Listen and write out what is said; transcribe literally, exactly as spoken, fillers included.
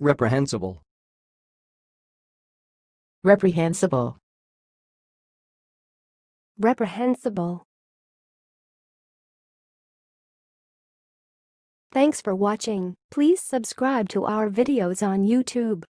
reprehensible, reprehensible, reprehensible. Thanks for watching. Please subscribe to our videos on YouTube.